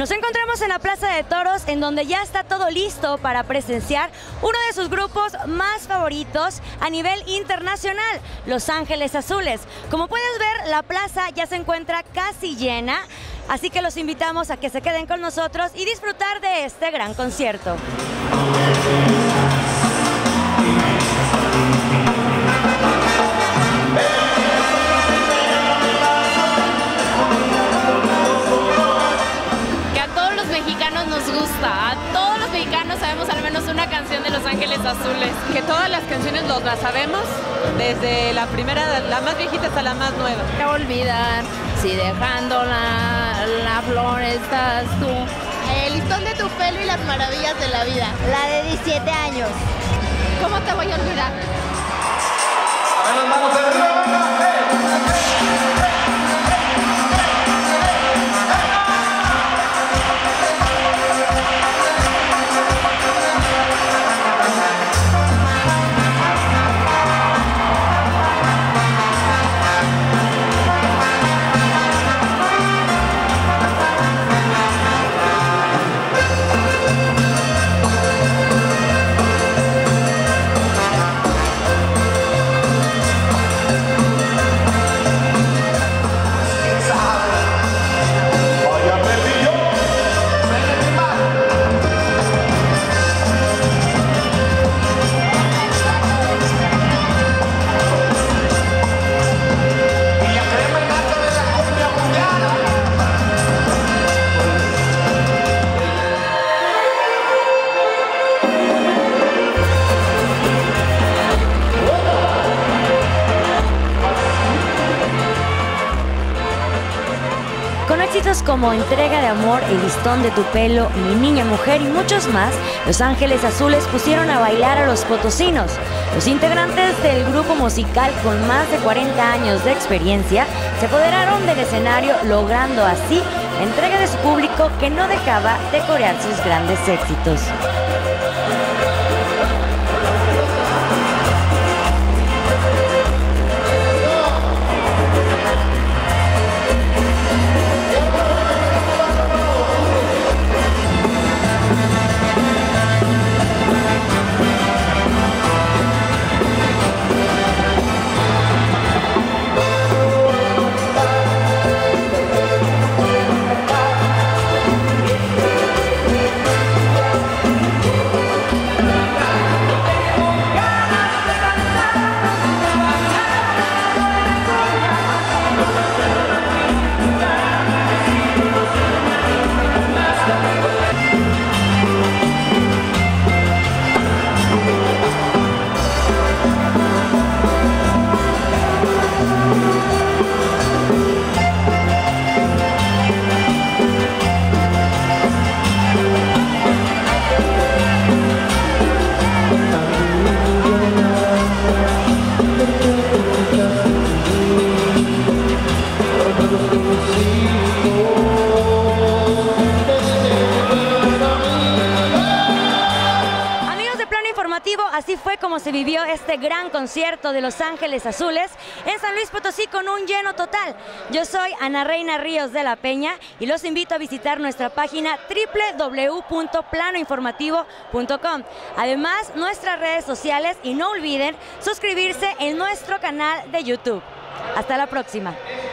Nos encontramos en la Plaza de Toros, en donde ya está todo listo para presenciar uno de sus grupos más favoritos a nivel internacional, Los Ángeles Azules. Como puedes ver, la plaza ya se encuentra casi llena, así que los invitamos a que se queden con nosotros y disfrutar de este gran concierto. A todos los mexicanos sabemos al menos una canción de Los Ángeles Azules. Que todas las canciones las sabemos, desde la primera, la más viejita hasta la más nueva. No olvidar, si dejando la flor estás tú. El listón de tu pelo y las maravillas de la vida. La de 17 años. ¿Cómo te voy a olvidar? A ver las manos arriba. Con éxitos como Entrega de Amor, El Listón de tu Pelo, Mi Niña Mujer y muchos más, Los Ángeles Azules pusieron a bailar a los potosinos. Los integrantes del grupo musical con más de 40 años de experiencia se apoderaron del escenario, logrando así la entrega de su público, que no dejaba de corear sus grandes éxitos. Así fue como se vivió este gran concierto de Los Ángeles Azules en San Luis Potosí, con un lleno total. Yo soy Ana Reina Ríos de la Peña y los invito a visitar nuestra página www.planoinformativo.com. Además, nuestras redes sociales, y no olviden suscribirse en nuestro canal de YouTube. Hasta la próxima.